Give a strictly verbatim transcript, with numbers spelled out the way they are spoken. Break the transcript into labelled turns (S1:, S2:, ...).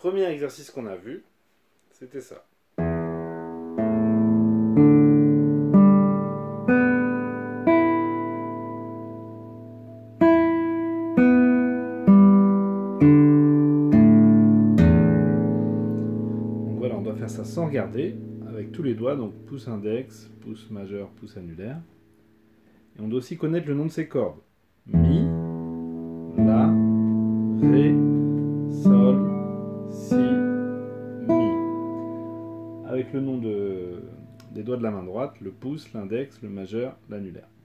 S1: premier exercice qu'on a vu, c'était ça. Donc voilà, on doit faire ça sans regarder, avec tous les doigts, donc pouce index, pouce majeur, pouce annulaire. Et on doit aussi connaître le nom de ces cordes. Mi, La, Ré, Sol, Si, Mi. Avec le nom de, des doigts de la main droite, le pouce, l'index, le majeur, l'annulaire.